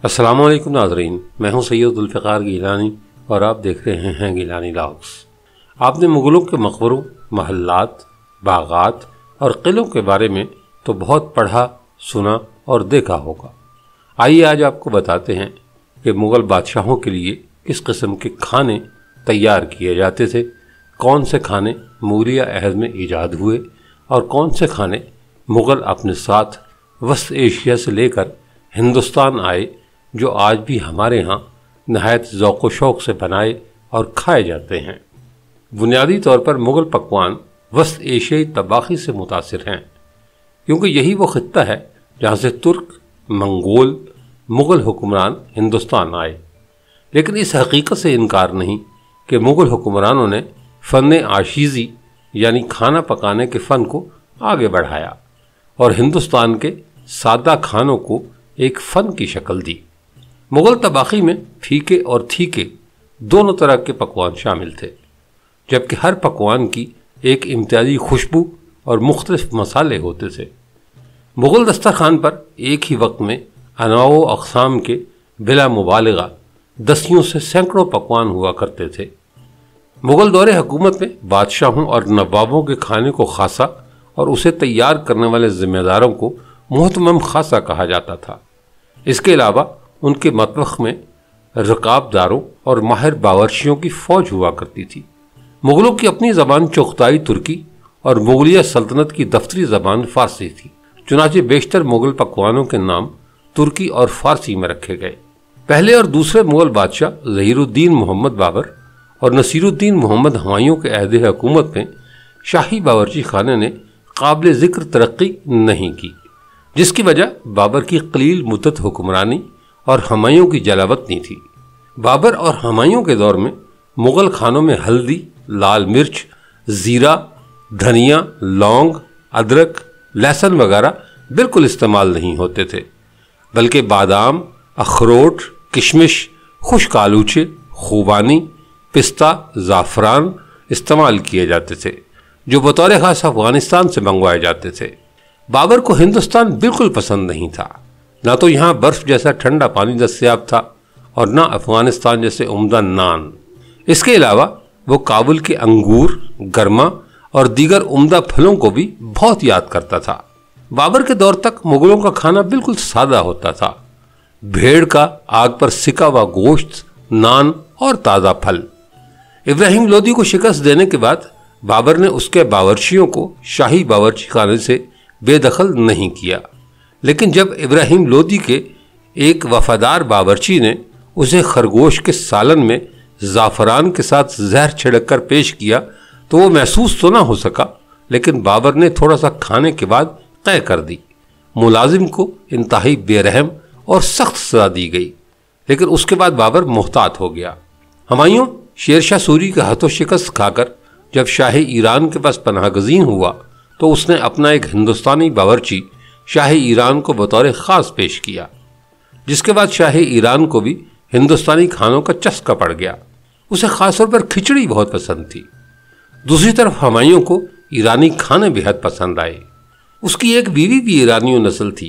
السلام علیکم ناظرین، میں ہوں سید ذوالفقار گیلانی اور آپ دیکھ رہے ہیں گیلانی لاگس۔ آپ نے مغلوں کے مقبروں، محلات، باغات اور قلعوں کے بارے میں تو بہت پڑھا، سنا اور دیکھا ہوگا۔ آئیے آج آپ کو بتاتے ہیں کہ مغل بادشاہوں کے لیے کس قسم کے کھانے تیار کیے جاتے تھے، کون سے کھانے مغلیہ عہد میں ایجاد ہوئے اور کون سے کھانے مغل اپنے ساتھ وسط ایشیا سے لے کر ہندوستان آئے، جو آج بھی ہمارے ہاں نہایت ذوق و شوق سے بنائے اور کھائے جاتے ہیں۔ بنیادی طور پر مغل پکوان وسط ایشیائی طباخی سے متاثر ہیں، کیونکہ یہی وہ خطہ ہے جہاں سے ترک، منگول، مغل حکمران ہندوستان آئے۔ لیکن اس حقیقت سے انکار نہیں کہ مغل حکمرانوں نے فن آشیزی یعنی کھانا پکانے کے فن کو آگے بڑھایا اور ہندوستان کے سادہ کھانوں کو ایک فن کی شکل دی۔ مغل طباخی میں پھیکے اور تھیکے دونوں طرح کے پکوان شامل تھے، جبکہ ہر پکوان کی ایک امتیازی خوشبو اور مختلف مسالے ہوتے تھے۔ مغل دسترخوان پر ایک ہی وقت میں انواع و اقسام کے بلا مبالغہ دسیوں سے سینکڑوں پکوان ہوا کرتے تھے۔ مغل دور حکومت میں بادشاہوں اور نوابوں کے کھانے کو خاصا اور اسے تیار کرنے والے ذمہ داروں کو محتمم خاصا کہا جاتا تھا۔ اس کے علاوہ ان کے مطبخ میں رکاب داروں اور ماہر باورچیوں کی فوج ہوا کرتی تھی۔ مغلوں کی اپنی زبان چغتائی ترکی اور مغلیہ سلطنت کی دفتری زبان فارسی تھی، چنانچہ بیشتر مغل پکوانوں کے نام ترکی اور فارسی میں رکھے گئے۔ پہلے اور دوسرے مغل بادشاہ ظہیر الدین محمد بابر اور نصیر الدین محمد ہمایوں کے عہد حکومت میں شاہی باورچی خانے نے قابل ذکر ترقی نہیں کی، جس کی وجہ بابر کی قلیل مدت حکمرانی اور ہمایوں کی جلاوطنی تھی۔ بابر اور ہمایوں کے دور میں مغل کھانوں میں ہلدی، لال مرچ، زیرہ، دھنیا، لونگ، ادرک، لہسن وغیرہ بالکل استعمال نہیں ہوتے تھے، بلکہ بادام، اخروٹ، کشمش، خشک آلوچے، خوبانی، پستہ، زعفران استعمال کیے جاتے تھے، جو بطور خاص افغانستان سے منگوائے جاتے تھے۔ بابر کو ہندوستان بالکل پسند نہیں تھا، نہ تو یہاں برف جیسا ٹھنڈا پانی دستیاب تھا اور نہ افغانستان جیسے عمدہ نان۔ اس کے علاوہ وہ کابل کے انگور، گرما اور دیگر عمدہ پھلوں کو بھی بہت یاد کرتا تھا۔ بابر کے دور تک مغلوں کا کھانا بالکل سادہ ہوتا تھا، بھیڑ کا آگ پر سکا ہوا گوشت، نان اور تازہ پھل۔ ابراہیم لودھی کو شکست دینے کے بعد بابر نے اس کے باورچیوں کو شاہی باورچی خانے سے بے دخل نہیں کیا، لیکن جب ابراہیم لودھی کے ایک وفادار باورچی نے اسے خرگوش کے سالن میں زعفران کے ساتھ زہر چھڑک کر پیش کیا تو وہ محسوس تو نہ ہو سکا، لیکن بابر نے تھوڑا سا کھانے کے بعد طے کر دی۔ ملازم کو انتہائی بے رحم اور سخت سزا دی گئی، لیکن اس کے بعد بابر محتاط ہو گیا۔ ہمایوں شیر شاہ سوری کا ہاتھوں شکست کھا کر جب شاہ ایران کے پاس پناہ گزین ہوا تو اس نے اپنا ایک ہندوستانی باورچی شاہ ایران کو بطور خاص پیش کیا، جس کے بعد شاہ ایران کو بھی ہندوستانی کھانوں کا چسکا پڑ گیا۔ اسے خاص طور پر کھچڑی بہت پسند تھی۔ دوسری طرف ہمایوں کو ایرانی کھانے بہت پسند آئے۔ اس کی ایک بیوی بھی ایرانی نسل تھی۔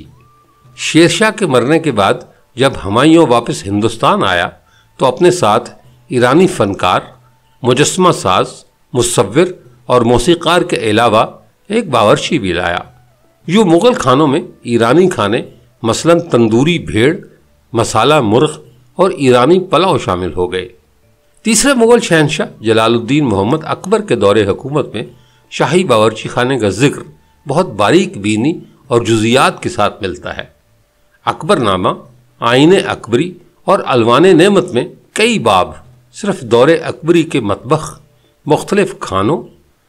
شیر شاہ کے مرنے کے بعد جب ہمایوں واپس ہندوستان آیا تو اپنے ساتھ ایرانی فنکار، مجسمہ ساز، مصور اور موسیقار کے علاوہ ایک باورچی بھی لایا۔ یوں مغل کھانوں میں ایرانی کھانے مثلاً تندوری بھیڑ، مسالہ مرغ اور ایرانی پلاؤ شامل ہو گئے۔ تیسرے مغل شہنشاہ جلال الدین محمد اکبر کے دور حکومت میں شاہی باورچی خانے کا ذکر بہت باریک بینی اور جزیات کے ساتھ ملتا ہے۔ اکبر نامہ، آئین اکبری اور الوان نعمت میں کئی باب صرف دور اکبری کے مطبخ، مختلف کھانوں،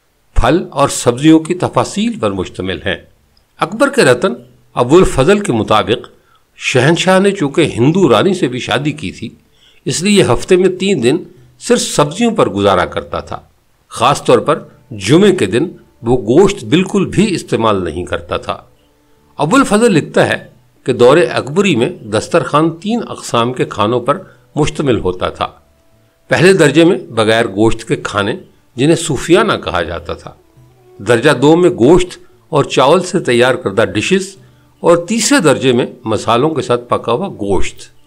پھل اور سبزیوں کی تفاصیل پر مشتمل ہیں۔ اکبر کے رتن ابو الفضل کے مطابق شہنشاہ نے چونکہ ہندو رانی سے بھی شادی کی تھی، اس لیے ہفتے میں 3 دن صرف سبزیوں پر گزارا کرتا تھا۔ خاص طور پر جمعے کے دن وہ گوشت بالکل بھی استعمال نہیں کرتا تھا۔ ابو الفضل لکھتا ہے کہ دور اکبری میں دسترخوان 3 اقسام کے کھانوں پر مشتمل ہوتا تھا۔ پہلے درجے میں بغیر گوشت کے کھانے جنہیں صوفیانہ کہا جاتا تھا، درجہ 2 میں گوشت اور چاول سے تیار کردہ ڈشز، اور تیسرے درجے میں مسالوں کے ساتھ پکا ہوا گوشت۔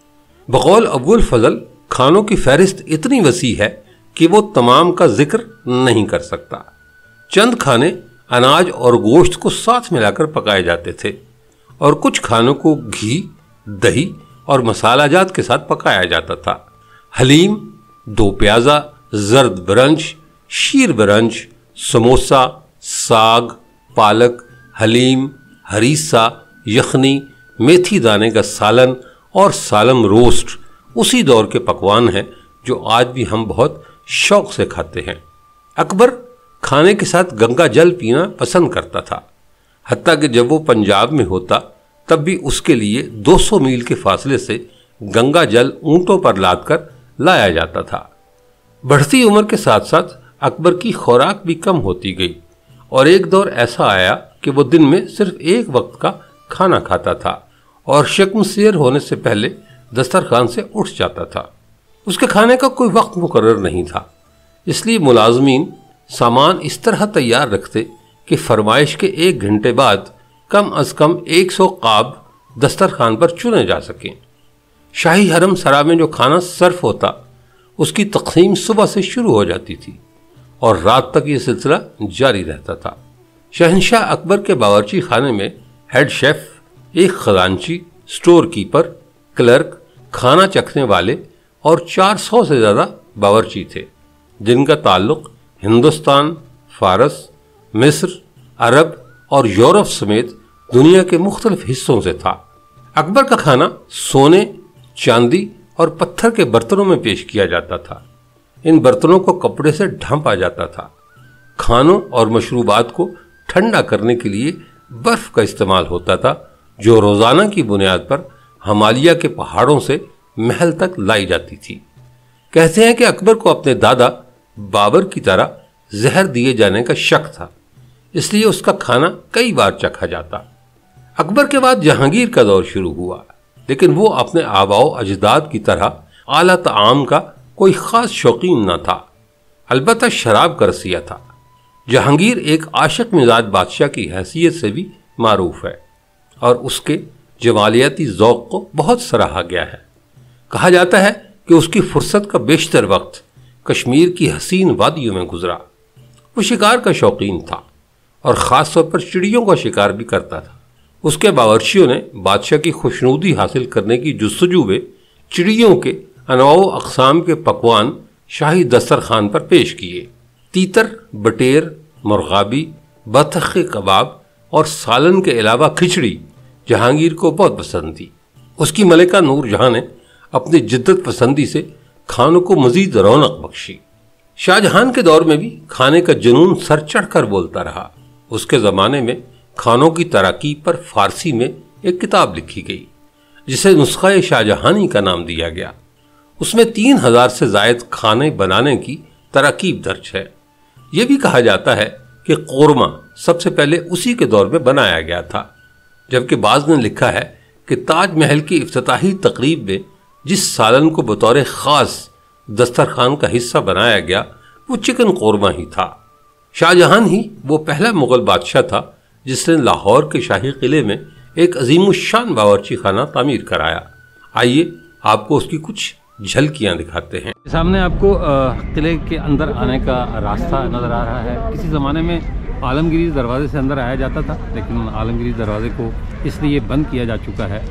بقول ابو الفضل کھانوں کی فہرست اتنی وسیع ہے کہ وہ تمام کا ذکر نہیں کر سکتا۔ چند کھانے اناج اور گوشت کو ساتھ ملا کر پکائے جاتے تھے اور کچھ کھانوں کو گھی، دہی اور مسالہ جات کے ساتھ پکایا جاتا تھا۔ حلیم، دو پیازا، زرد برنج، شیر برنج، سموسا، ساگ، پالک، حلیم، ہریسہ، یخنی، میتھی دانے کا سالن اور سالم روسٹ اسی دور کے پکوان ہیں جو آج بھی ہم بہت شوق سے کھاتے ہیں۔ اکبر کھانے کے ساتھ گنگا جل پینا پسند کرتا تھا، حتیٰ کہ جب وہ پنجاب میں ہوتا تب بھی اس کے لیے 200 میل کے فاصلے سے گنگا جل اونٹوں پر لاد کر لایا جاتا تھا۔ بڑھتی عمر کے ساتھ ساتھ اکبر کی خوراک بھی کم ہوتی گئی اور ایک دور ایسا آیا کہ وہ دن میں صرف ایک وقت کا کھانا کھاتا تھا اور شکم سیر ہونے سے پہلے دسترخوان سے اٹھ جاتا تھا۔ اس کے کھانے کا کوئی وقت مقرر نہیں تھا، اس لیے ملازمین سامان اس طرح تیار رکھتے کہ فرمائش کے 1 گھنٹے بعد کم از کم 100 قاب دسترخوان پر چنے جا سکیں۔ شاہی حرم سرا میں جو کھانا صرف ہوتا اس کی تقسیم صبح سے شروع ہو جاتی تھی اور رات تک یہ سلسلہ جاری رہتا تھا۔ شہنشاہ اکبر کے باورچی خانے میں ہیڈ شیف، ایک خزانچی، سٹور کیپر، کلرک، کھانا چکھنے والے اور 400 سے زیادہ باورچی تھے جن کا تعلق ہندوستان، فارس، مصر، عرب اور یورپ سمیت دنیا کے مختلف حصوں سے تھا۔ اکبر کا کھانا سونے، چاندی اور پتھر کے برتنوں میں پیش کیا جاتا تھا۔ ان برتنوں کو کپڑے سے ڈھانپا جاتا تھا۔ کھانوں اور مشروبات کو ٹھنڈا کرنے کے لیے برف کا استعمال ہوتا تھا جو روزانہ کی بنیاد پر ہمالیہ کے پہاڑوں سے محل تک لائی جاتی تھی۔ کہتے ہیں کہ اکبر کو اپنے دادا بابر کی طرح زہر دیے جانے کا شک تھا، اس لیے اس کا کھانا کئی بار چکھا جاتا۔ اکبر کے بعد جہانگیر کا دور شروع ہوا، لیکن وہ اپنے آباء و اجداد کی طرح اعلیٰ طعام کا کوئی خاص شوقین نہ تھا، البتہ شراب کا رسیہ تھا۔ جہانگیر ایک عاشق مزاج بادشاہ کی حیثیت سے بھی معروف ہے اور اس کے جمالیاتی ذوق کو بہت سراہا گیا ہے۔ کہا جاتا ہے کہ اس کی فرصت کا بیشتر وقت کشمیر کی حسین وادیوں میں گزرا۔ وہ شکار کا شوقین تھا اور خاص طور پر چڑیوں کا شکار بھی کرتا تھا۔ اس کے باورچیوں نے بادشاہ کی خوشنودی حاصل کرنے کی جستجو میں چڑیوں کے انواع و اقسام کے پکوان شاہی دسترخوان پر پیش کیے۔ تیتر، بٹیر، مرغابی، بطخ کے کباب اور سالن کے علاوہ کھچڑی جہانگیر کو بہت پسند تھی۔ اس کی ملکہ نور جہاں نے اپنی جدت پسندی سے کھانوں کو مزید رونق بخشی۔ شاہ جہان کے دور میں بھی کھانے کا جنون سر چڑھ کر بولتا رہا۔ اس کے زمانے میں کھانوں کی تراکیب پر فارسی میں ایک کتاب لکھی گئی جسے نسخہ شاہ جہانی کا نام دیا گیا۔ اس میں 3000 سے زائد کھانے بنانے کی تراکیب درج ہے۔ یہ بھی کہا جاتا ہے کہ قورمہ سب سے پہلے اسی کے دور میں بنایا گیا تھا، جبکہ بعض نے لکھا ہے کہ تاج محل کی افتتاحی تقریب میں جس سالن کو بطور خاص دسترخوان کا حصہ بنایا گیا وہ چکن قورمہ ہی تھا۔ شاہ جہان ہی وہ پہلا مغل بادشاہ تھا جس نے لاہور کے شاہی قلعے میں ایک عظیم الشان باورچی خانہ تعمیر کرایا۔ آئیے آپ کو اس کی کچھ جھلکیاں دکھاتے ہیں۔ سامنے آپ کو قلعے کے اندر آنے کا راستہ نظر آ رہا ہے۔ کسی زمانے میں عالمگیری دروازے سے اندر آیا جاتا تھا، لیکن عالمگیری دروازے کو اس لیے بند کیا جا چکا ہے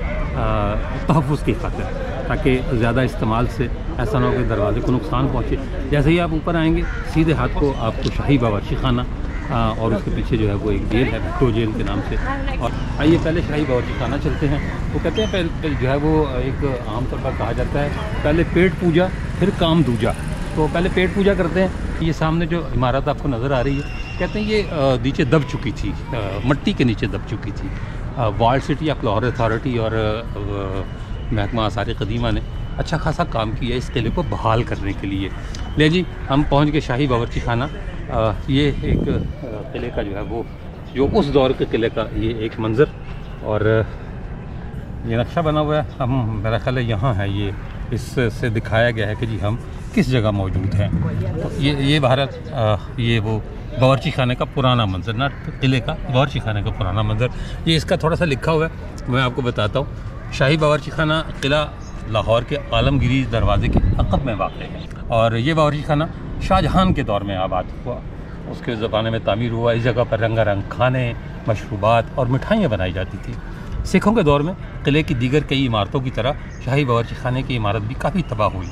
تحفظ کی خاطر، تاکہ زیادہ استعمال سے ایسا نہ ہو کہ دروازے کو نقصان پہنچے۔ جیسے ہی آپ اوپر آئیں گے سیدھے ہاتھ کو آپ کو شاہی باورچی خانہ اور اس کے پیچھے جو ہے وہ ایک جیل ہے، بھٹو جیل کے نام سے۔ اور آئیے پہلے شاہی باورچی خانہ چلتے ہیں۔ وہ کہتے ہیں پہلے جو ہے وہ ایک عام طور پر کہا جاتا ہے پہلے پیٹ پوجا پھر کام دوجا۔ تو پہلے پیٹ پوجا کرتے ہیں۔ یہ سامنے جو عمارت آپ کو نظر آ رہی ہے، کہتے ہیں یہ نیچے دب چکی تھی، مٹی کے نیچے دب چکی تھی۔ وال سٹی آف لاہور اتھارٹی اور محکمہ آثار قدیمہ نے اچھا خاصا کام کیا اس قلعے کو بحال کرنے کے لیے۔ لے جی ہم پہنچ گئے شاہی باورچی خانہ۔ یہ ایک قلعے کا جو ہے وہ جو اس دور کے قلعے کا یہ ایک منظر اور یہ نقشہ بنا ہوا ہے۔ ہم میرا خیال ہے یہاں ہے، یہ اس سے دکھایا گیا ہے کہ جی ہم کس جگہ موجود ہیں۔ تو یہ بھارت یہ وہ باورچی خانے کا پرانا منظر، نہ قلعے کا، باورچی خانے کا پرانا منظر۔ یہ اس کا تھوڑا سا لکھا ہوا ہے، میں آپ کو بتاتا ہوں۔ شاہی باورچی خانہ قلعہ لاہور کے عالمگیری دروازے کے عقب میں واقع ہے، اور یہ باورچی خانہ شاہجہان کے دور میں آباد ہوا، اس کے زمانے میں تعمیر ہوا۔ اس جگہ پر رنگا رنگ کھانے، مشروبات اور مٹھائیاں بنائی جاتی تھیں۔ سکھوں کے دور میں قلعے کی دیگر کئی عمارتوں کی طرح شاہی باورچی خانے کی عمارت بھی کافی تباہ ہوئی۔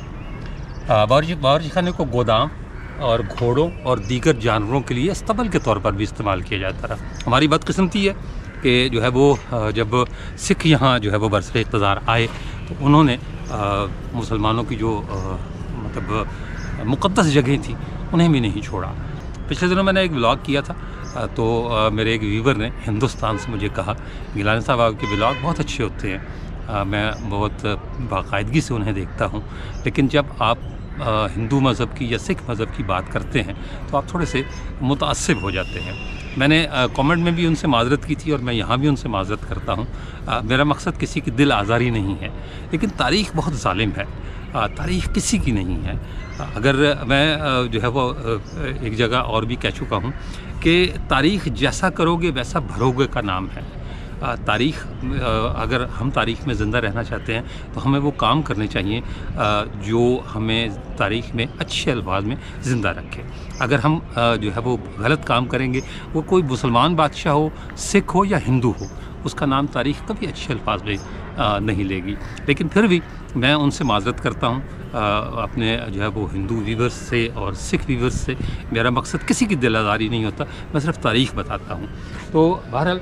باورچی خانے کو گودام اور گھوڑوں اور دیگر جانوروں کے لیے استبل کے طور پر بھی استعمال کیا جاتا رہا۔ ہماری بدقسمتی ہے کہ جو ہے وہ جب سکھ یہاں جو ہے وہ برسر اقتدار آئے تو انہوں نے مسلمانوں کی جو مطلب مقدس جگہیں تھیں انہیں بھی نہیں چھوڑا۔ پچھلے دنوں میں نے ایک ولاگ کیا تھا تو میرے ایک ویور نے ہندوستان سے مجھے کہا گیلانی صاحب آپ کے ولاگ بہت اچھے ہوتے ہیں، میں بہت باقاعدگی سے انہیں دیکھتا ہوں، لیکن جب آپ ہندو مذہب کی یا سکھ مذہب کی بات کرتے ہیں تو آپ تھوڑے سے متعصب ہو جاتے ہیں۔ میں نے کامنٹ میں بھی ان سے معذرت کی تھی اور میں یہاں بھی ان سے معذرت کرتا ہوں۔ میرا مقصد کسی کی دل آزاری نہیں ہے، لیکن تاریخ بہت ظالم ہے، تاریخ کسی کی نہیں ہے۔ اگر میں جو ہے وہ ایک جگہ اور بھی کہہ چکا ہوں کہ تاریخ جیسا کرو گے ویسا بھرو گے کا نام ہے۔ تاریخ اگر ہم تاریخ میں زندہ رہنا چاہتے ہیں تو ہمیں وہ کام کرنے چاہیے جو ہمیں تاریخ میں اچھے الفاظ میں زندہ رکھے۔ اگر ہم جو ہے وہ غلط کام کریں گے، وہ کوئی مسلمان بادشاہ ہو، سکھ ہو یا ہندو ہو، اس کا نام تاریخ کبھی اچھے الفاظ میں نہیں لے گی۔ لیکن پھر بھی میں ان سے معذرت کرتا ہوں اپنے جو ہے وہ ہندو ویورز سے اور سکھ ویورز سے۔ میرا مقصد کسی کی دل آزاری نہیں ہوتا، میں صرف تاریخ بتاتا ہوں۔ تو بہرحال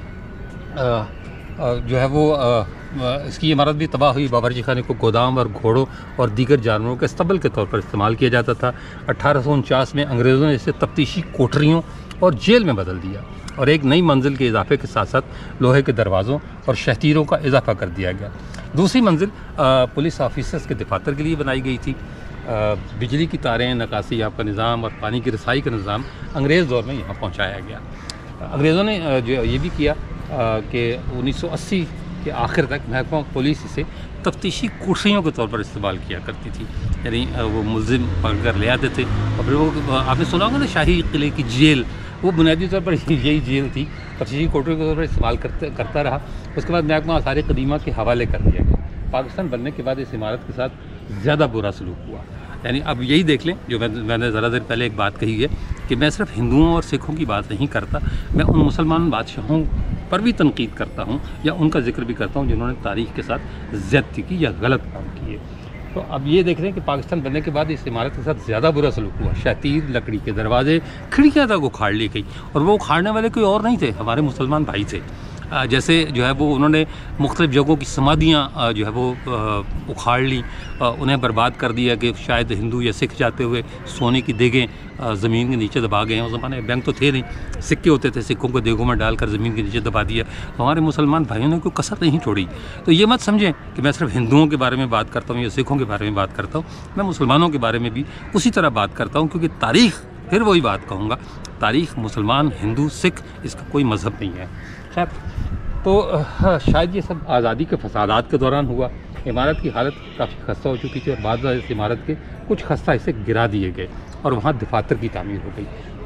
جو ہے وہ اس کی عمارت بھی تباہ ہوئی۔ باورچی خانے کو گودام اور گھوڑوں اور دیگر جانوروں کے استبل کے طور پر استعمال کیا جاتا تھا۔ 1849 میں انگریزوں نے اسے تفتیشی کوٹریوں اور جیل میں بدل دیا، اور ایک نئی منزل کے اضافے کے ساتھ ساتھ لوہے کے دروازوں اور شہتیروں کا اضافہ کر دیا گیا۔ دوسری منزل پولیس آفیسرز کے دفاتر کے لیے بنائی گئی تھی۔ بجلی کی تاریں، نکاسی آب کا نظام اور پانی کی رسائی کا نظام انگریز دور میں یہاں پہنچایا گیا۔ انگریزوں نے جو یہ بھی کیا کہ 1980 کے آخر تک محکمہ پولیس اسے تفتیشی کوٹریوں کے طور پر استعمال کیا کرتی تھی، یعنی وہ ملزم پکڑ کر لے آتے تھے، اور پھر وہ آپ نے سنا ہوگا نا شاہی قلعے کی جیل، وہ بنیادی طور پر یہی جیل تھی، تفتیشی کوٹریوں کے طور پر استعمال کرتا رہا۔ اس کے بعد محکمہ آثار قدیمہ کے حوالے کر دیا گیا۔ پاکستان بننے کے بعد اس عمارت کے ساتھ زیادہ برا سلوک ہوا، یعنی اب یہی دیکھ لیں جو میں نے ذرا دیر پہلے ایک بات کہی ہے کہ میں صرف ہندوؤں اور سکھوں کی بات نہیں کرتا، میں ان مسلمان بادشاہوں پر بھی تنقید کرتا ہوں یا ان کا ذکر بھی کرتا ہوں جنہوں نے تاریخ کے ساتھ زیادتی کی یا غلط کام کیے۔ تو اب یہ دیکھ رہے ہیں کہ پاکستان بننے کے بعد اس عمارت کے ساتھ زیادہ برا سلوک ہوا۔ شہتیر، لکڑی کے دروازے، کھڑکیاں تک اکھاڑ لی گئی، اور وہ اکھاڑنے والے کوئی اور نہیں تھے، ہمارے مسلمان بھائی تھے۔ جیسے جو ہے وہ انہوں نے مختلف جگہوں کی سمادھیاں جو ہے وہ اکھاڑ لی، انہیں برباد کر دیا کہ شاید ہندو یا سکھ جاتے ہوئے سونے کی دیگیں زمین کے نیچے دبا گئے ہیں۔ اس زمانے میں بینک تو تھے نہیں، سکے ہوتے تھے، سکوں کو دیگوں میں ڈال کر زمین کے نیچے دبا دیا۔ ہمارے مسلمان بھائیوں نے کوئی کسر نہیں چھوڑی۔ تو یہ مت سمجھیں کہ میں صرف ہندوؤں کے بارے میں بات کرتا ہوں یا سکھوں کے بارے میں بات کرتا ہوں، میں مسلمانوں کے بارے میں بھی اسی طرح بات کرتا ہوں، کیونکہ تاریخ، پھر وہی بات کہوں گا، تاریخ مسلمان، ہندو، سکھ، اس کا کوئی مذہب نہیں ہے۔ خیر، تو شاید یہ سب آزادی کے فسادات کے دوران ہوا۔ عمارت کی حالت کافی خستہ ہو چکی تھی، اور بعض اس عمارت کے کچھ خستہ حصے گرا دیے گئے اور وہاں دفاتر کی تعمیر ہو گئی۔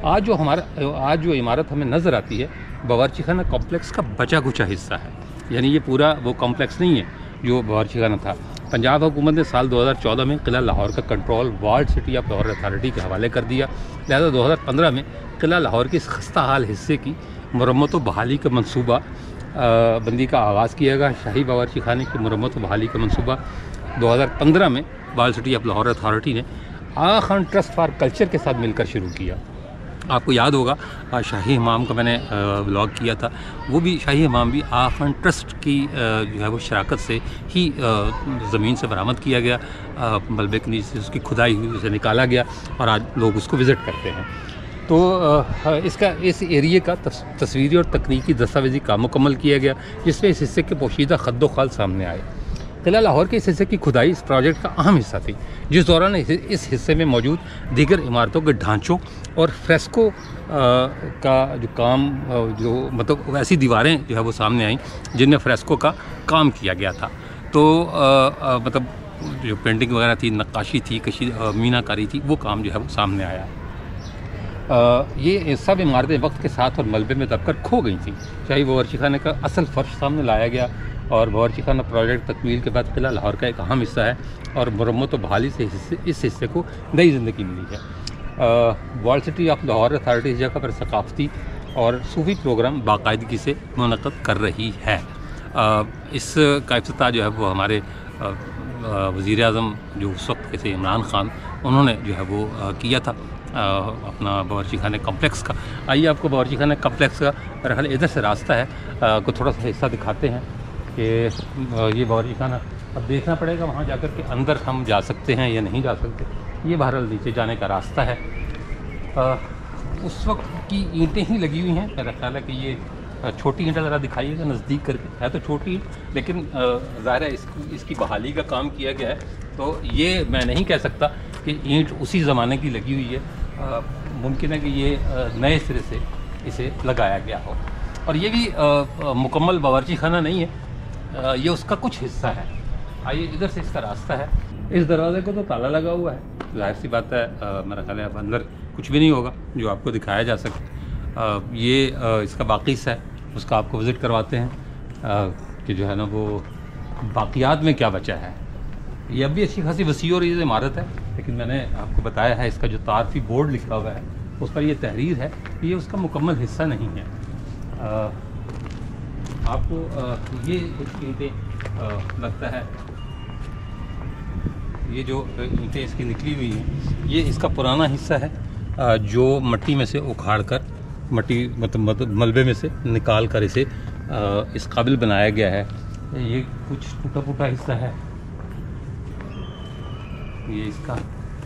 آج جو عمارت ہمیں نظر آتی ہے باورچی خانہ کمپلیکس کا بچا کچا حصہ ہے، یعنی یہ پورا وہ کمپلیکس نہیں ہے جو باورچی خانہ تھا۔ پنجاب حکومت نے سال 2014 میں قلعہ لاہور کا control walled city of Lahore authority کے حوالے کر دیا، لہذا 2015 میں قلعہ لاہور کے اس خستہ حال حصے کی مرمت و بحالی کا منصوبہ بندی کا آغاز کیا گیا۔ شاہی باورچی خانے کی مرمت و بحالی کا منصوبہ 2015 میں walled city of Lahore authority نے Aga Khan trust for culture کے ساتھ مل کر شروع کیا۔ آپ کو یاد ہوگا شاہی امام کا میں نے ولاگ کیا تھا، وہ بھی شاہی امام بھی آغا خان ٹرسٹ کی جو ہے وہ شراکت سے ہی زمین سے برآمد کیا گیا، ملبے کے نیچے اس کی کھدائی ہوئی، اسے نکالا گیا، اور آج لوگ اس کو وزٹ کرتے ہیں۔ تو اس ایریے کا تصویری اور تکنیکی دستاویزی کام مکمل کیا گیا، جس میں اس حصے کے پوشیدہ خد و خال سامنے آئے۔ قلعہ لاہور کے اس حصے کی کھدائی اس پروجیکٹ کا اہم حصہ تھی، جس دوران اس حصے میں موجود دیگر عمارتوں کے ڈھانچوں اور فریسکو کا جو کام، جو مطلب ایسی دیواریں جو ہے وہ سامنے آئیں جن میں فریسکو کا کام کیا گیا تھا۔ تو مطلب جو پینٹنگ وغیرہ تھی، نقاشی تھی، مینا کاری تھی، وہ کام جو ہے وہ سامنے آیا۔ یہ سب عمارتیں وقت کے ساتھ اور ملبے میں دب کر کھو گئی تھیں۔ شاہی باورچی خانے کا اصل فرش سامنے لایا گیا، اور باورچی خانہ پروجیکٹ تکمیل کے بعد قلعہ لاہور کا ایک اہم حصہ ہے اور مرمت و بحالی سے اس حصے کو نئی زندگی ملی ہے۔ Walled city of Lahore authority اس جگہ پر ثقافتی اور صوفی پروگرام باقاعدگی سے منعقد کر رہی ہے۔ اس کا افتتاح جو ہے وہ ہمارے وزیر اعظم جو اس وقت کے تھے عمران خان، انہوں نے جو ہے وہ کیا تھا اپنا باورچی خانے کمپلیکس کا۔ آئیے آپ کو باورچی خانے کمپلیکس کا میرا خیال ادھر سے راستہ ہے کو تھوڑا سا حصہ دکھاتے ہیں کہ یہ باورچی خانہ اب دیکھنا پڑے گا وہاں جا کر کے اندر ہم جا سکتے ہیں یا نہیں جا سکتے۔ یہ بہرحال نیچے جانے کا راستہ ہے۔ اس وقت کی اینٹیں ہی لگی ہوئی ہیں، میرا خیال ہے کہ یہ چھوٹی اینٹیں ذرا دکھائیے گا نزدیک کر کے، ہے تو چھوٹی اینٹ لیکن ظاہر ہے اس کی بحالی کا کام کیا گیا ہے، تو یہ میں نہیں کہہ سکتا کہ اینٹ اسی زمانے کی لگی ہوئی ہے، ممکن ہے کہ یہ نئے سرے سے اسے لگایا گیا ہو۔ اور یہ بھی مکمل باورچی خانہ نہیں ہے، یہ اس کا کچھ حصہ ہے۔ آئیے ادھر سے اس کا راستہ ہے۔ اس دروازے کو تو تالا لگا ہوا ہے، ظاہر سی بات ہے میرا خیال ہے اب اندر کچھ بھی نہیں ہوگا جو آپ کو دکھایا جا سکے۔ یہ اس کا باقی حصہ ہے، اس کا آپ کو وزٹ کرواتے ہیں کہ جو ہے نا وہ باقیات میں کیا بچا ہے۔ یہ اب بھی اچھی خاصی وسیع اور یہ عمارت ہے، لیکن میں نے آپ کو بتایا ہے اس کا جو تعارفی بورڈ لکھا ہوا ہے اس پر یہ تحریر ہے، یہ اس کا مکمل حصہ نہیں ہے۔ آپ کو یہ کچھ اینٹیں لگتا ہے، یہ جو اینٹیں اس کی نکلی ہوئی ہیں یہ اس کا پرانا حصہ ہے جو مٹی میں سے اکھاڑ کر مٹی مطلب ملبے میں سے نکال کر اسے اس قابل بنایا گیا ہے۔ یہ کچھ ٹوٹا پھوٹا حصہ ہے، یہ اس کا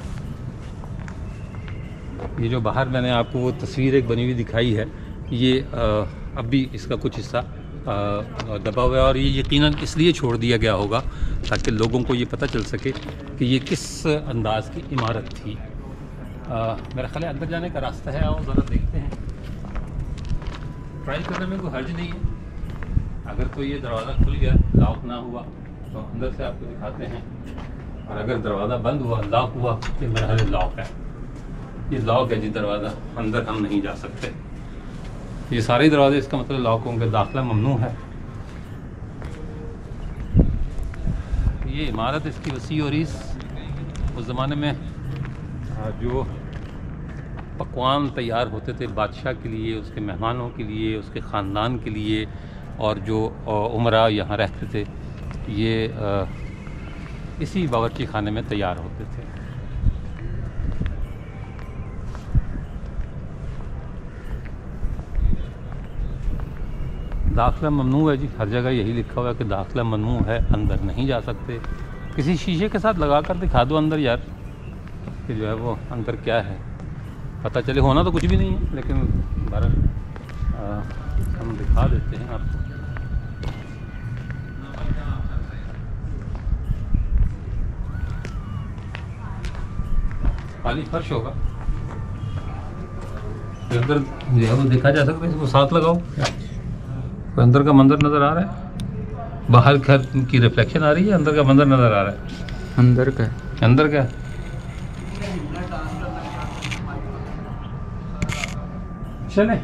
یہ جو باہر میں نے آپ کو وہ تصویر ایک بنی ہوئی دکھائی ہے، یہ اب بھی اس کا کچھ حصہ دبا ہوا ہے، اور یہ یقیناً اس لیے چھوڑ دیا گیا ہوگا تاکہ لوگوں کو یہ پتہ چل سکے کہ یہ کس انداز کی عمارت تھی۔ میرا خیال ہے اندر جانے کا راستہ ہے، اور ذرا دیکھتے ہیں، ٹرائی کرنے میں کوئی حرج نہیں ہے۔ اگر تو یہ دروازہ کھل گیا لاک نہ ہوا تو اندر سے آپ کو دکھاتے ہیں، اور اگر دروازہ بند ہوا لاک ہوا تو میرا خیال لاک ہے، یہ لاک ہے جی دروازہ، اندر ہم نہیں جا سکتے۔ یہ سارے دروازے اس کا مطلب لاک ہوں گے، داخلہ ممنوع ہے۔ یہ عمارت اس کی وسیع اور اس زمانے میں جو پکوان تیار ہوتے تھے بادشاہ کے لیے، اس کے مہمانوں کے لیے، اس کے خاندان کے لیے، اور جو عمراء یہاں رہتے تھے، یہ اسی باورچی خانے میں تیار ہوتے تھے۔ داخلہ ممنوع ہے جی، ہر جگہ یہی لکھا ہوا ہے کہ داخلہ ممنوع ہے، اندر نہیں جا سکتے۔ کسی شیشے کے ساتھ لگا کر دکھا دو اندر یار کہ جو ہے وہ اندر کیا ہے، پتہ چلے۔ ہونا تو کچھ بھی نہیں ہے لیکن بہرحال ہم دکھا دیتے ہیں آپ کو۔ خالی فرش ہوگا، اندر جو ہے وہ دیکھا جا سکتا ہے، اس کو ساتھ لگاؤ۔ اندر کا منظر نظر آ رہا ہے، باہر گھر کی ریفلیکشن آ رہی ہے، اندر کا منظر نظر آ رہا ہے، اندر کا چلیں۔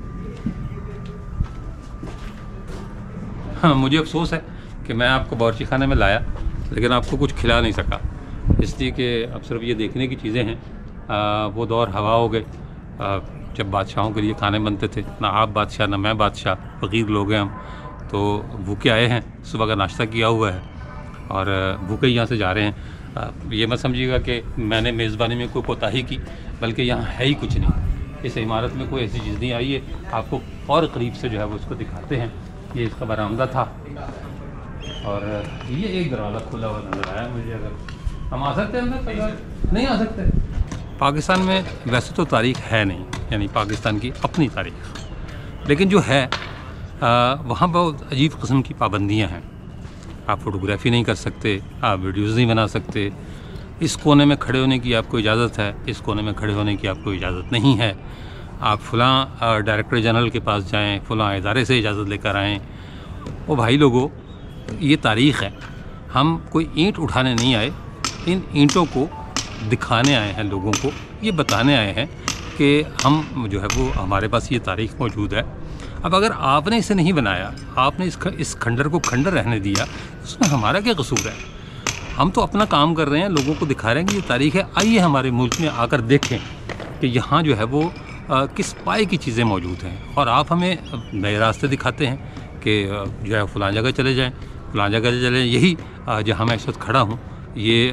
ہاں مجھے افسوس ہے کہ میں آپ کو باورچی خانے میں لایا لیکن آپ کو کچھ کھلا نہیں سکا، اس لیے کہ اب صرف یہ دیکھنے کی چیزیں ہیں۔ وہ دور ہوا ہو گئے جب بادشاہوں کے لیے کھانے بنتے تھے، نہ آپ بادشاہ نہ میں بادشاہ، فقیر لوگ ہیں ہم، تو بھوکے آئے ہیں، صبح کا ناشتہ کیا ہوا ہے اور بھوکے یہاں سے جا رہے ہیں۔ یہ مت سمجھیے گا کہ میں نے میزبانی میں کوئی کوتاہی کی، بلکہ یہاں ہے ہی کچھ نہیں، اس عمارت میں کوئی ایسی چیز نہیں آئی ہے۔ آپ کو اور قریب سے جو ہے وہ اس کو دکھاتے ہیں۔ یہ اس کا برآمدہ تھا، اور یہ ایک دروازہ کھلا ہوا نظر آیا مجھے۔ اگر ہم آ سکتے ہیں اندر، نہیں آ سکتے۔ پاکستان میں ویسے تو تاریخ ہے نہیں، یعنی پاکستان کی اپنی تاریخ، لیکن جو ہے وہاں بہت عجیب قسم کی پابندیاں ہیں۔ آپ فوٹوگرافی نہیں کر سکتے، آپ ویڈیوز نہیں بنا سکتے، اس کونے میں کھڑے ہونے کی آپ کو اجازت ہے، اس کونے میں کھڑے ہونے کی آپ کو اجازت نہیں ہے۔ آپ فلاں ڈائریکٹر جنرل کے پاس جائیں، فلاں ادارے سے اجازت لے کر آئیں۔ وہ بھائی لوگوں، یہ تاریخ ہے، ہم کوئی اینٹ اٹھانے نہیں آئے، ان اینٹوں کو دکھانے آئے ہیں لوگوں کو، یہ بتانے آئے ہیں کہ ہم جو ہے وہ ہمارے پاس یہ تاریخ موجود ہے۔ اب اگر آپ نے اسے نہیں بنایا، آپ نے اس کھنڈر کو کھنڈر رہنے دیا، اس میں ہمارا کیا قصور ہے؟ ہم تو اپنا کام کر رہے ہیں، لوگوں کو دکھا رہے ہیں کہ یہ تاریخ ہے، آئیے ہمارے ملک میں آ کر دیکھیں کہ یہاں جو ہے وہ کس پائے کی چیزیں موجود ہیں، اور آپ ہمیں نئے راستے دکھاتے ہیں کہ جو ہے فلاں جگہ چلے جائیں، فلاں جگہ چلے جائیں۔ یہی جہاں میں اس وقت کھڑا ہوں، یہ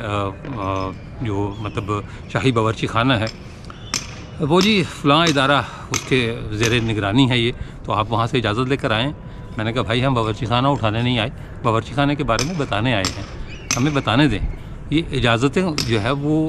جو مطلب شاہی باورچی خانہ ہے، وہ جی فلاں ادارہ اس کے زیر نگرانی ہے یہ، تو آپ وہاں سے اجازت لے کر آئیں۔ میں نے کہا بھائی ہم باورچی خانہ اٹھانے نہیں آئے، باورچی خانے کے بارے میں بتانے آئے ہیں، ہمیں بتانے دیں۔ یہ اجازتیں جو ہے وہ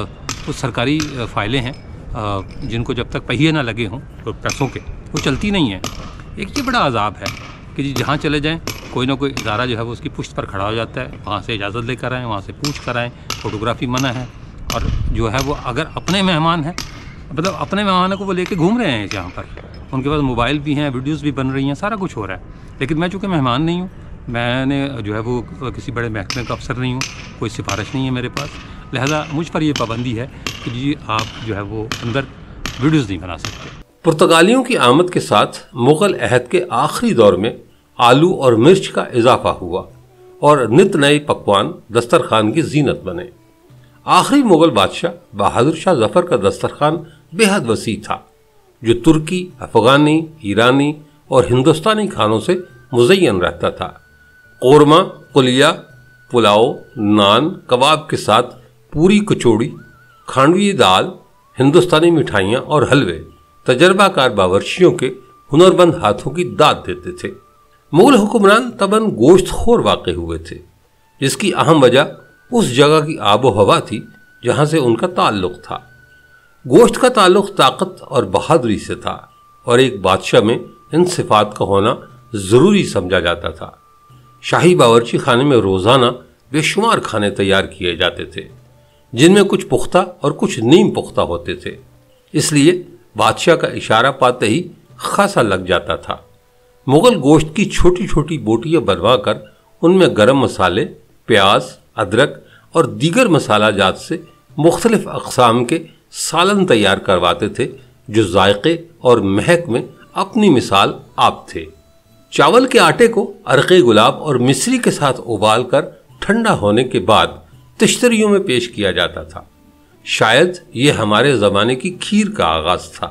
سرکاری فائلیں ہیں، جن کو جب تک پہیے نہ لگے ہوں پیسوں کے، وہ چلتی نہیں ہیں۔ ایک یہ بڑا عذاب ہے کہ جی جہاں چلے جائیں کوئی نہ کوئی ادارہ جو ہے وہ اس کی پشت پر کھڑا ہو جاتا ہے، وہاں سے اجازت لے کر آئیں، وہاں سے پوچھ کر آئیں، فوٹوگرافی منع ہے، اور جو ہے وہ اگر اپنے مہمان ہیں، مطلب اپنے مہمانوں کو وہ لے کے گھوم رہے ہیں یہاں پر، ان کے پاس موبائل بھی ہیں، ویڈیوز بھی بن رہی ہیں، سارا کچھ ہو رہا ہے، لیکن میں چونکہ مہمان نہیں ہوں، میں نے جو ہے وہ کسی بڑے محکمے کا افسر نہیں ہوں، کوئی سفارش نہیں ہے میرے پاس، لہذا مجھ پر یہ پابندی ہے کہ جی آپ جو ہے وہ اندر ویڈیوز نہیں بنا سکتے۔ پرتگالیوں کی آمد کے ساتھ مغل عہد کے آخری دور میں آلو اور مرچ کا اضافہ ہوا اور نت نئے پکوان دسترخوان کی زینت بنے۔ آخری مغل بادشاہ بہادر شاہ ظفر کا دسترخوان بے حد وسیع تھا، جو ترکی، افغانی، ایرانی اور ہندوستانی کھانوں سے مزین رہتا تھا۔ قورمہ، قلیہ، پلاؤ، نان، کباب کے ساتھ پوری، کچوڑی، کھانڈوی دال، ہندوستانی مٹھائیاں اور حلوے تجربہ کار باورچیوں کے ہنرمند ہاتھوں کی داد دیتے تھے۔ مغل حکمران طبعاً گوشت خور واقع ہوئے تھے، جس کی اہم وجہ اس جگہ کی آب و ہوا تھی جہاں سے ان کا تعلق تھا۔ گوشت کا تعلق طاقت اور بہادری سے تھا، اور ایک بادشاہ میں ان صفات کا ہونا ضروری سمجھا جاتا تھا۔ شاہی باورچی خانے میں روزانہ بے شمار کھانے تیار کیے جاتے تھے، جن میں کچھ پختہ اور کچھ نیم پختہ ہوتے تھے، اس لیے بادشاہ کا اشارہ پاتے ہی خاصا لگ جاتا تھا۔ مغل گوشت کی چھوٹی چھوٹی بوٹیاں بنوا کر ان میں گرم مسالے، پیاز، ادرک اور دیگر مسالہ جات سے مختلف اقسام کے سالن تیار کرواتے تھے، جو ذائقے اور مہک میں اپنی مثال آپ تھے۔ چاول کے آٹے کو عرق گلاب اور مصری کے ساتھ ابال کر ٹھنڈا ہونے کے بعد تشتریوں میں پیش کیا جاتا تھا۔ شاید یہ ہمارے زمانے کی کھیر کا آغاز تھا۔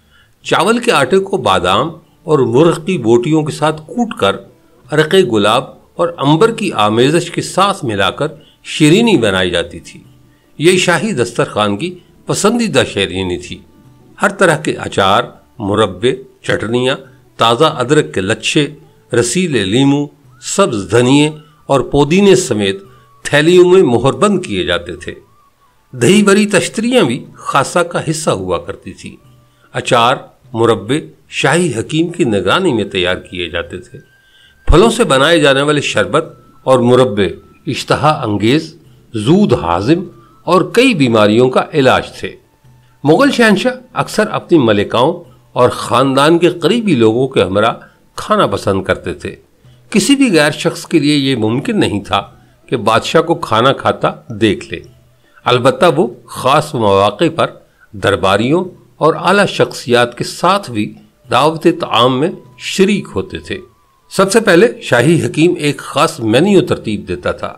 چاول کے آٹے کو بادام اور مرغ کی بوٹیوں کے ساتھ کوٹ کر عرق گلاب اور عنبر کی آمیزش کے ساتھ ملا کر شیرینی بنائی جاتی تھی۔ یہ شاہی دسترخوان کی پسندیدہ شیرینی تھی۔ ہر طرح کے اچار، مربے، چٹنیاں، تازہ ادرک کے لچھے، رسیلے لیموں، سبز دھنیے اور پودینے سمیت تھیلیوں میں مہر بند کیے جاتے تھے۔ دہی بری تشتریاں بھی خاصہ کا حصہ ہوا کرتی تھی۔ اچار، مربے شاہی حکیم کی نگرانی میں تیار کیے جاتے تھے۔ پھلوں سے بنائے جانے والے شربت اور مربے اشتہا انگیز، زود ہاضم اور کئی بیماریوں کا علاج تھے۔ مغل شہنشاہ اکثر اپنی ملکاؤں اور خاندان کے قریبی لوگوں کے ہمراہ کھانا پسند کرتے تھے۔ کسی بھی غیر شخص کے لیے یہ ممکن نہیں تھا کہ بادشاہ کو کھانا کھاتا دیکھ لے، البتہ وہ خاص مواقع پر درباریوں اور اعلیٰ شخصیات کے ساتھ بھی دعوت طعام میں شریک ہوتے تھے۔ سب سے پہلے شاہی حکیم ایک خاص مینیو ترتیب دیتا تھا،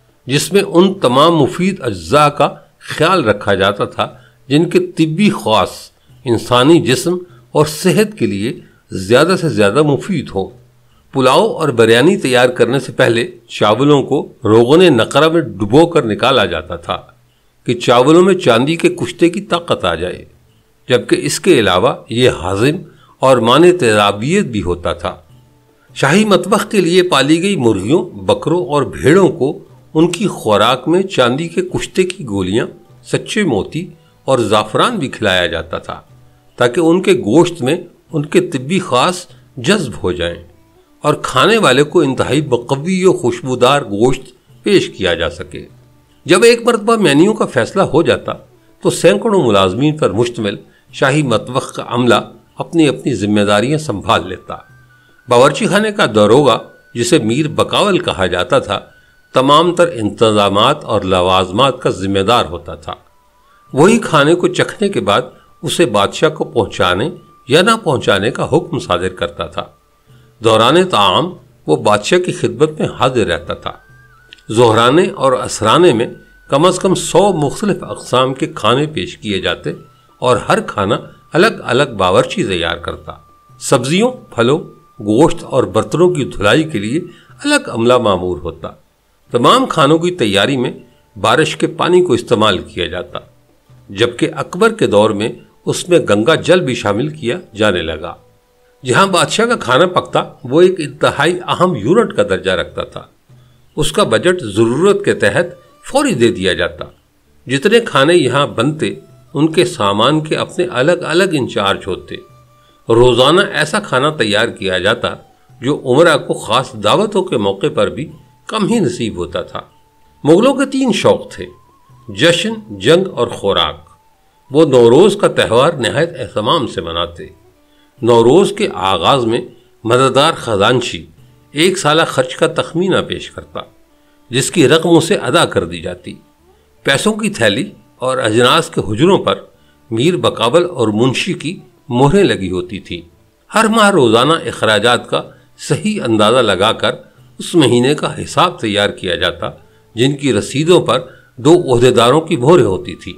جس میں ان تمام مفید اجزاء کا خیال رکھا جاتا تھا جن کے طبی خواص انسانی جسم اور صحت کے لیے زیادہ سے زیادہ مفید ہوں۔ پلاؤ اور بریانی تیار کرنے سے پہلے چاولوں کو روغن نقرہ میں ڈبو کر نکالا جاتا تھا کہ چاولوں میں چاندی کے کشتے کی طاقت آ جائے، جبکہ اس کے علاوہ یہ ہاضم اور مانع تیزابیت بھی ہوتا تھا۔ شاہی مطبخ کے لیے پالی گئی مرغیوں، بکروں اور بھیڑوں کو ان کی خوراک میں چاندی کے کشتے کی گولیاں، سچے موتی اور زعفران بھی کھلایا جاتا تھا، تاکہ ان کے گوشت میں ان کے طبی خاص جذب ہو جائیں اور کھانے والے کو انتہائی مقوی و خوشبودار گوشت پیش کیا جا سکے۔ جب ایک مرتبہ مینیو کا فیصلہ ہو جاتا تو سینکڑوں ملازمین پر مشتمل شاہی مطبخ کا عملہ اپنی اپنی ذمہ داریاں سنبھال لیتا۔ باورچی خانے کا داروغہ، جسے میر بکاول کہا جاتا تھا، تمام تر انتظامات اور لوازمات کا ذمہ دار ہوتا تھا۔ وہی کھانے کو چکھنے کے بعد اسے بادشاہ کو پہنچانے یا نہ پہنچانے کا حکم صادر کرتا تھا۔ دوران طعام وہ بادشاہ کی خدمت میں حاضر رہتا تھا۔ ظہرانے اور عصرانے میں کم از کم 100 مختلف اقسام کے کھانے پیش کیے جاتے اور ہر کھانا الگ الگ باورچی تیار کرتا۔ سبزیوں، پھلوں، گوشت اور برتنوں کی دھلائی کے لیے الگ عملہ مامور ہوتا۔ تمام کھانوں کی تیاری میں بارش کے پانی کو استعمال کیا جاتا، جبکہ اکبر کے دور میں اس میں گنگا جل بھی شامل کیا جانے لگا۔ جہاں بادشاہ کا کھانا پکتا وہ ایک انتہائی اہم یونٹ کا درجہ رکھتا تھا۔ اس کا بجٹ ضرورت کے تحت فوری دے دیا جاتا۔ جتنے کھانے یہاں بنتے ان کے سامان کے اپنے الگ الگ انچارج ہوتے۔ روزانہ ایسا کھانا تیار کیا جاتا جو عمرہ کو خاص دعوتوں کے موقع پر بھی کم ہی نصیب ہوتا تھا۔ مغلوں کے 3 شوق تھے: جشن، جنگ اور خوراک۔ وہ نوروز کا تہوار نہایت اہتمام سے مناتے۔ نوروز کے آغاز میں مددگار خزانچی 1 سالہ خرچ کا تخمینہ پیش کرتا، جس کی رقم اسے ادا کر دی جاتی۔ پیسوں کی تھیلی اور اجناس کے حجروں پر میر بقاول اور منشی کی مہریں لگی ہوتی تھیں۔ ہر ماہ روزانہ اخراجات کا صحیح اندازہ لگا کر اس مہینے کا حساب تیار کیا جاتا، جن کی رسیدوں پر 2 عہدیداروں کی مہریں ہوتی تھیں۔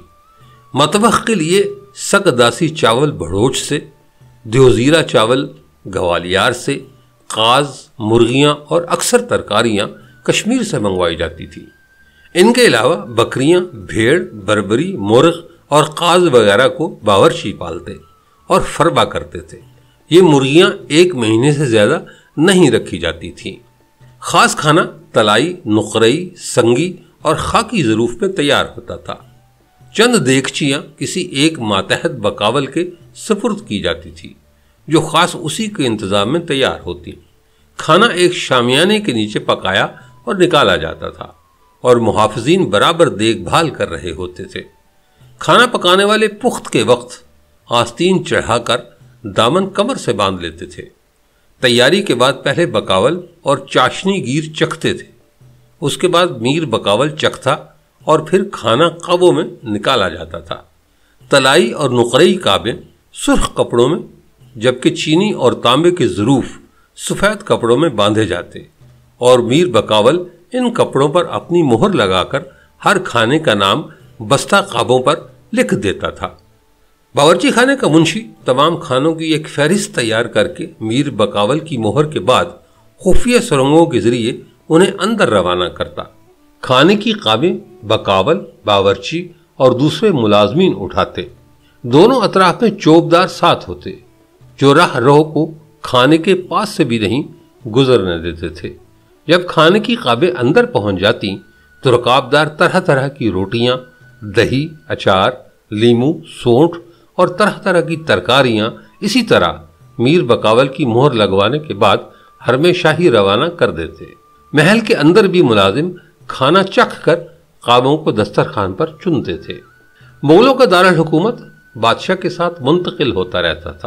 مطبخ کے لیے سکداسی چاول بھڑوچ سے، دیوزیرہ چاول گوالیار سے، قاز، مرغیاں اور اکثر ترکاریاں کشمیر سے منگوائی جاتی تھی۔ ان کے علاوہ بکریاں، بھیڑ، بربری، مرغ اور قاز وغیرہ کو باورچی پالتے اور فربا کرتے تھے۔ یہ مرغیاں 1 مہینے سے زیادہ نہیں رکھی جاتی تھیں۔ خاص کھانا تلائی، نقرئی، سنگی اور خاکی ظروف میں تیار ہوتا تھا۔ چند دیگچیاں کسی ایک ماتحت بقاول کے سپرد کی جاتی تھی، جو خاص اسی کے انتظام میں تیار ہوتی۔ کھانا ایک شامیانے کے نیچے پکایا اور نکالا جاتا تھا، اور محافظین برابر دیکھ بھال کر رہے ہوتے تھے۔ کھانا پکانے والے پخت کے وقت آستین چڑھا کر دامن کمر سے باندھ لیتے تھے۔ تیاری کے بعد پہلے بقاول اور چاشنی گیر چکھتے تھے، اس کے بعد میر بقاول چکھتا اور پھر کھانا قابوں میں نکالا جاتا تھا۔ تلائی اور نقرئی کعبے سرخ کپڑوں میں، جبکہ چینی اور تانبے کے ظروف سفید کپڑوں میں باندھے جاتے، اور میر بقاول ان کپڑوں پر اپنی مہر لگا کر ہر کھانے کا نام بستہ قابوں پر لکھ دیتا تھا۔ باورچی خانے کا منشی تمام کھانوں کی ایک فہرست تیار کر کے میر بقاول کی مہر کے بعد خفیہ سرنگوں کے ذریعے انہیں اندر روانہ کرتا۔ کھانے کی قابیں بقاول، باورچی اور دوسرے ملازمین اٹھاتے۔ دونوں اطراف میں چوبدار ساتھ ہوتے، جو راہ رو کو کھانے کے پاس سے بھی نہیں گزرنے دیتے تھے۔ جب کھانے کی قابیں اندر پہنچ جاتی تو رکابدار طرح طرح کی روٹیاں، دہی، اچار، لیمو، سونٹھ اور طرح طرح کی ترکاریاں اسی طرح میر بقاول کی مہر لگوانے کے بعد حرم شاہی روانہ کر دیتے۔ محل کے اندر بھی ملازم کھانا چکھ کر قابوں کو دسترخوان پر چنتے تھے۔ مغلوں کا دارالحکومت بادشاہ کے ساتھ منتقل ہوتا رہتا تھا۔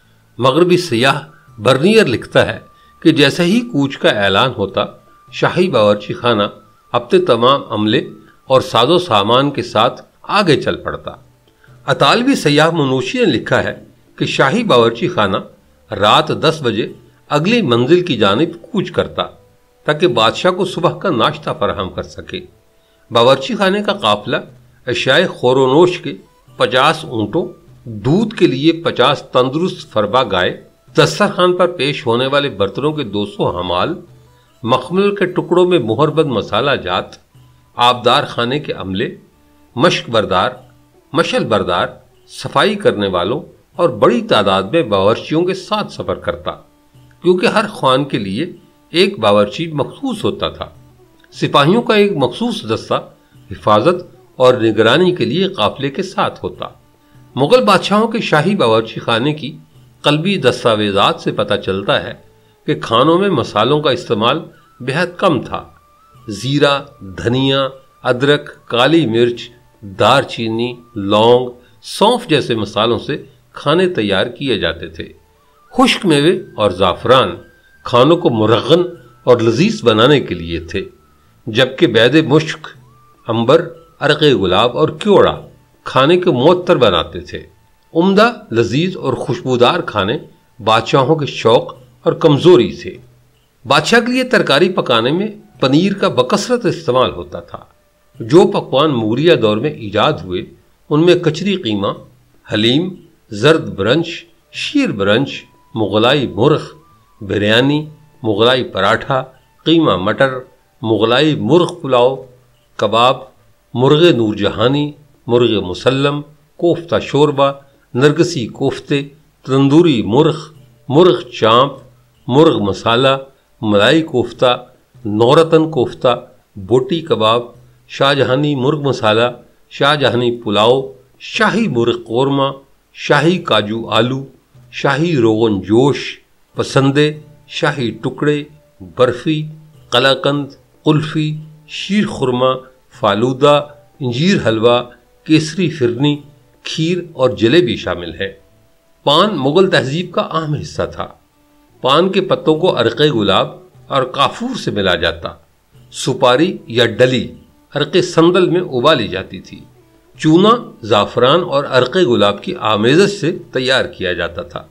مغربی سیاح برنیئر لکھتا ہے کہ جیسے ہی کوچ کا اعلان ہوتا، شاہی باورچی خانہ اپنے تمام عملے اور ساز و سامان کے ساتھ آگے چل پڑتا۔ اطالوی سیاح منوشی نے لکھا ہے کہ شاہی باورچی خانہ رات 10 بجے اگلی منزل کی جانب کوچ کرتا تاکہ بادشاہ کو صبح کا ناشتہ فراہم کر سکے۔ باورچی خانے کا قافلہ اشیاء خور و نوش کے 50 اونٹوں، دودھ کے لیے 50 تندرست فربا گائے، دسترخوان پر پیش ہونے والے برتنوں کے 200 حمال، مخمل کے ٹکڑوں میں مہربند مسالہ جات، آبدار خانے کے عملے، مشک بردار، مشل بردار، صفائی کرنے والوں اور بڑی تعداد میں باورچیوں کے ساتھ سفر کرتا، کیونکہ ہر خوان کے لیے ایک باورچی مخصوص ہوتا تھا۔ سپاہیوں کا ایک مخصوص دستہ حفاظت اور نگرانی کے لیے قافلے کے ساتھ ہوتا۔ مغل بادشاہوں کے شاہی باورچی خانے کی قلبی دستاویزات سے پتہ چلتا ہے کہ کھانوں میں مسالوں کا استعمال بہت کم تھا۔ زیرہ، دھنیا، ادرک، کالی مرچ، دار چینی، لونگ، سونف جیسے مسالوں سے کھانے تیار کیے جاتے تھے۔ خشک میوے اور زعفران کھانوں کو مرغن اور لذیذ بنانے کے لیے تھے، جبکہ بید مشک، عنبر، عرق گلاب اور کیوڑا کھانے کو معطر بناتے تھے۔ عمدہ، لذیذ اور خوشبودار کھانے بادشاہوں کے شوق اور کمزوری تھے۔ بادشاہ کے لیے ترکاری پکانے میں پنیر کا بکثرت استعمال ہوتا تھا۔ جو پکوان مغلیہ دور میں ایجاد ہوئے ان میں کچری قیمہ، حلیم، زرد برنج، شیر برنج، مغلائی مرغ، بریانی، مغلائی پراٹھا، قیمہ مٹر، مغلائی مرغ پلاؤ، کباب، مرغ نور جہانی، مرغ مسلم، کوفتہ شوربہ، نرگسی کوفتے، تندوری مرغ، مرغ چانپ، مرغ مسالہ، ملائی کوفتہ، نورتن کوفتہ، بوٹی کباب، شاہجہانی مرغ مسالہ، شاہجہانی پلاؤ، شاہی مرغ قورمہ، شاہی کاجو آلو، شاہی روغن جوش، پسندے، شاہی ٹکڑے، برفی، قلاقند، قلفی، شیر خورمہ، فالودہ، انجیر حلوہ، کیسری فرنی، کھیر اور جلیبی شامل ہے۔ پان مغل تہذیب کا اہم حصہ تھا۔ پان کے پتوں کو عرق گلاب اور کافور سے ملا جاتا، سپاری یا ڈلی عرق سندل میں ابالی جاتی تھی، چونا، زعفران اور عرق گلاب کی آمیزش سے تیار کیا جاتا تھا۔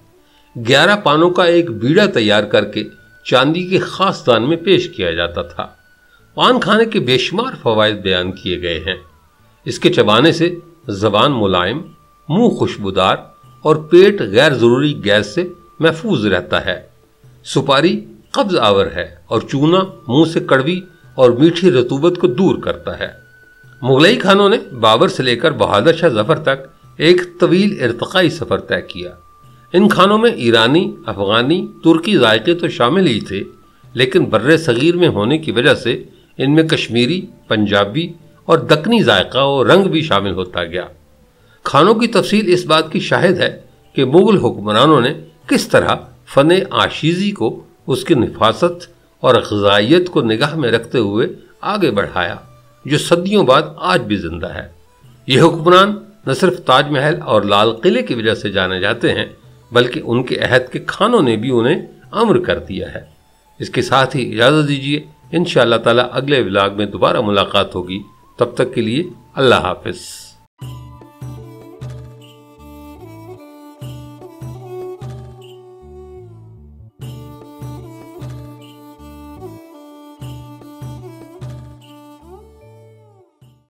11 پانوں کا ایک بیڑا تیار کر کے چاندی کے خاص دان میں پیش کیا جاتا تھا۔ پان کھانے کے بے شمار فوائد بیان کیے گئے ہیں۔ اس کے چبانے سے زبان ملائم، منہ خوشبودار اور پیٹ غیر ضروری گیس سے محفوظ رہتا ہے۔ سپاری قبض آور ہے اور چونا منہ سے کڑوی اور میٹھی رطوبت کو دور کرتا ہے۔ مغلئی کھانوں نے بابر سے لے کر بہادر شاہ ظفر تک ایک طویل ارتقائی سفر طے کیا۔ ان کھانوں میں ایرانی، افغانی، ترکی ذائقے تو شامل ہی تھے، لیکن بر صغیر میں ہونے کی وجہ سے ان میں کشمیری، پنجابی اور دکنی ذائقہ و رنگ بھی شامل ہوتا گیا۔ کھانوں کی تفصیل اس بات کی شاہد ہے کہ مغل حکمرانوں نے کس طرح فن آشیزی کو اس کی نفاست اور غذائیت کو نگاہ میں رکھتے ہوئے آگے بڑھایا، جو صدیوں بعد آج بھی زندہ ہے۔ یہ حکمران نہ صرف تاج محل اور لال قلعے کی وجہ سے جانے جاتے ہیں، بلکہ ان کے عہد کے کھانوں نے بھی انہیں امر کر دیا ہے۔ اس کے ساتھ ہی اجازت دیجیے، انشاءاللہ تعالی اگلے ولاگ میں دوبارہ ملاقات ہوگی۔ تب تک کے لیے اللہ حافظ۔